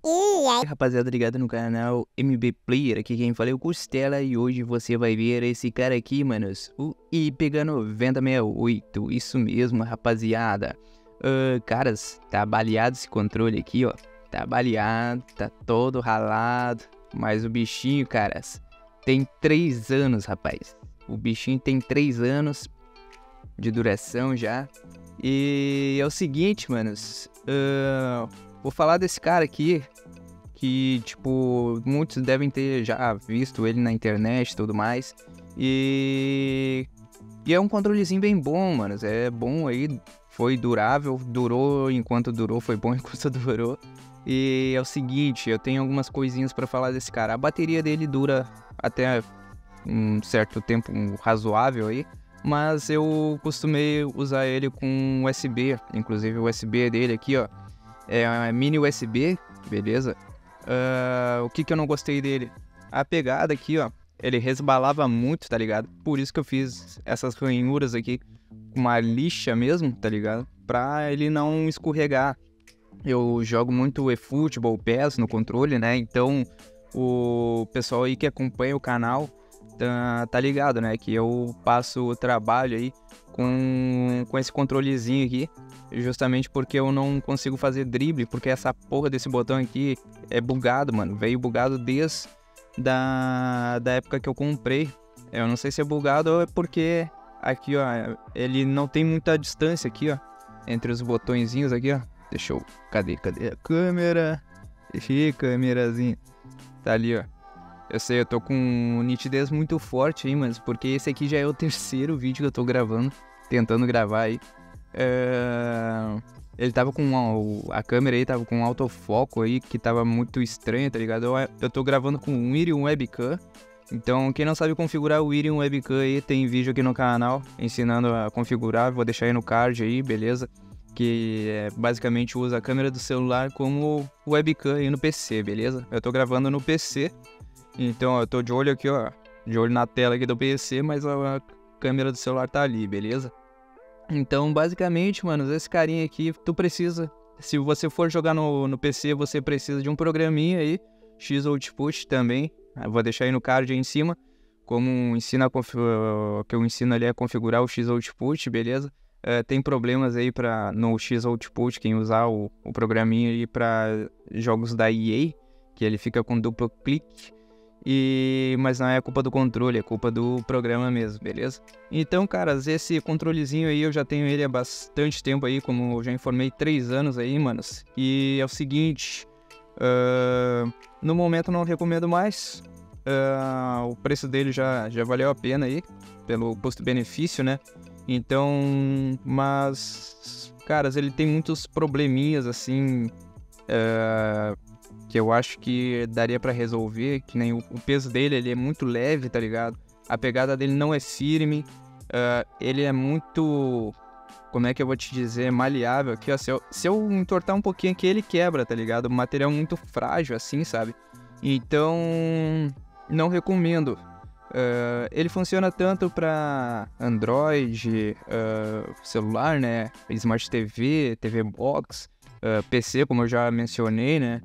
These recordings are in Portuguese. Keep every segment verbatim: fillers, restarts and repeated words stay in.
E aí, Rapaziada, ligado no canal M B Player, aqui quem fala é o Costela e hoje você vai ver esse cara aqui, manos, o I P H noventa sessenta e oito, isso mesmo, rapaziada. Uh, caras, tá baleado esse controle aqui, ó, tá baleado, tá todo ralado, mas o bichinho, caras, tem três anos, rapaz, o bichinho tem três anos de duração já, e é o seguinte, manos, uh, vou falar desse cara aqui, que, tipo, muitos devem ter já visto ele na internet e tudo mais. E... E é um controlezinho bem bom, mano. É bom aí, foi durável, durou enquanto durou, foi bom enquanto durou. E é o seguinte, eu tenho algumas coisinhas pra falar desse cara. A bateria dele dura até um certo tempo um razoável aí, mas eu costumei usar ele com U S B. Inclusive o U S B dele aqui, ó, é mini U S B, beleza? Uh, o que que eu não gostei dele? A pegada aqui, ó, ele resbalava muito, tá ligado? Por isso que eu fiz essas ranhuras aqui com uma lixa mesmo, tá ligado? Pra ele não escorregar. Eu jogo muito eFootball, P E S no controle, né? Então o pessoal aí que acompanha o canal tá, tá ligado, né? Que eu passo o trabalho aí com, com esse controlezinho aqui, justamente porque eu não consigo fazer drible, porque essa porra desse botão aqui é bugado, mano. Veio bugado desde da, da época que eu comprei. Eu não sei se é bugado ou é porque aqui, ó, ele não tem muita distância aqui, ó, entre os botõezinhos aqui, ó. Deixa eu... Cadê? Cadê a câmera? Ih, câmerazinha. Tá ali, ó. Eu sei, eu tô com nitidez muito forte aí, mas porque esse aqui já é o terceiro vídeo que eu tô gravando, tentando gravar aí. É... Ele tava com uma, a câmera aí tava com um autofoco aí que tava muito estranho, tá ligado? Eu, eu tô gravando com um Irium Webcam. Então, quem não sabe configurar o Irium Webcam aí, tem vídeo aqui no canal ensinando a configurar. Vou deixar aí no card aí, beleza? Que é, basicamente usa a câmera do celular como webcam aí no P C, beleza? Eu tô gravando no P C. Então, ó, eu tô de olho aqui, ó, de olho na tela aqui do P C, mas a, a câmera do celular tá ali, beleza? Então, basicamente, mano, esse carinha aqui, tu precisa, se você for jogar no, no P C, você precisa de um programinha aí, X-Output também, eu vou deixar aí no card aí em cima, como ensina a que eu ensino ali a configurar o X-Output, beleza? Uh, tem problemas aí pra, no X-Output, quem usar o, o programinha aí pra jogos da E A, que ele fica com duplo clique. E... Mas não é culpa do controle, é culpa do programa mesmo, beleza? Então, caras, esse controlezinho aí eu já tenho ele há bastante tempo aí, como eu já informei, três anos aí, manos. E é o seguinte, uh, no momento não recomendo mais, uh, o preço dele já, já valeu a pena aí, pelo custo-benefício, né? Então, mas, caras, ele tem muitos probleminhas, assim, uh, que eu acho que daria pra resolver, que nem o, o peso dele, ele é muito leve, tá ligado? A pegada dele não é firme, uh, ele é muito, como é que eu vou te dizer, maleável aqui, ó, se eu, se eu entortar um pouquinho aqui, ele quebra, tá ligado? Um material muito frágil, assim, sabe? Então, não recomendo. Uh, ele funciona tanto para Android, uh, celular, né? Smart T V, T V Box, uh, P C, como eu já mencionei, né?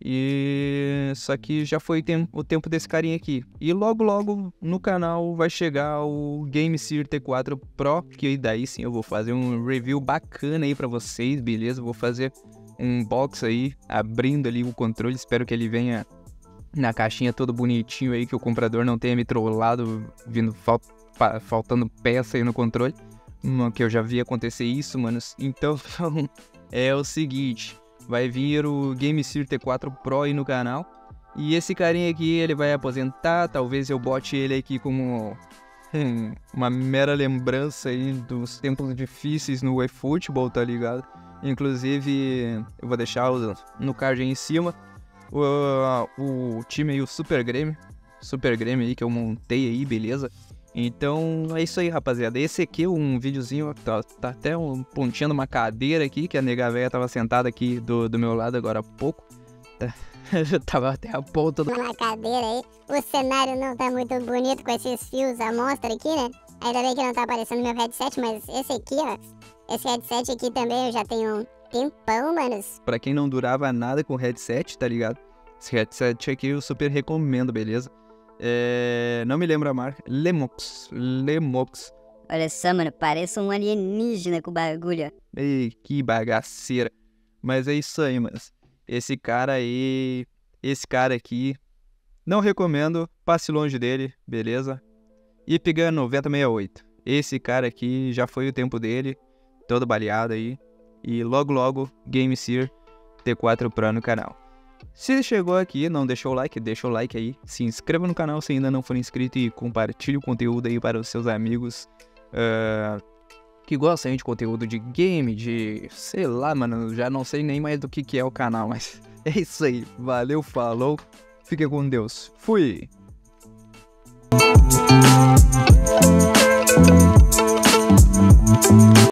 E só que já foi tem... o tempo desse carinha aqui. E logo logo no canal vai chegar o GameSir T quatro Pro, que daí sim eu vou fazer um review bacana aí para vocês, beleza? Vou fazer um box aí, abrindo ali o controle, espero que ele venha na caixinha todo bonitinho aí, que o comprador não tenha me trollado, vindo fal faltando peça aí no controle, que eu já vi acontecer isso, mano. Então, é o seguinte, vai vir o GameSir T quatro Pro aí no canal, e esse carinha aqui, ele vai aposentar, talvez eu bote ele aqui como hum, uma mera lembrança aí dos tempos difíceis no eFootball, tá ligado? Inclusive, eu vou deixar no card aí em cima, O, o time aí, o Super Grêmio, Super Grêmio aí que eu montei aí, beleza? Então é isso aí, rapaziada. Esse aqui é um videozinho, tá, tá até um pontinho numa cadeira aqui, que a nega véia tava sentada aqui do, do meu lado agora há pouco. Tava até a ponta do... na cadeira aí, o cenário não tá muito bonito com esses fios à mostra aqui, né? Ainda bem que não tá aparecendo meu headset, mas esse aqui, ó, esse headset aqui também eu já tenho tempão, manos. Pra quem não durava nada com headset, tá ligado? Esse headset aqui eu super recomendo, beleza? É... Não me lembro a marca. Lemox. Lemox. Olha só, mano, parece um alienígena com o bagulho. Ei, que bagaceira. Mas é isso aí, mano. Esse cara aí... Esse cara aqui... Não recomendo. Passe longe dele, beleza? Ipigan noventa sessenta e oito. Esse cara aqui já foi o tempo dele. Todo baleado aí. E logo logo, GameSeer T quatro Pro no canal. Se chegou aqui, não deixou o like, deixa o like aí. Se inscreva no canal se ainda não for inscrito e compartilhe o conteúdo aí para os seus amigos uh, que gostam aí de conteúdo de game, de... sei lá, mano, já não sei nem mais do que, que é o canal, mas é isso aí. Valeu, falou, fique com Deus. Fui!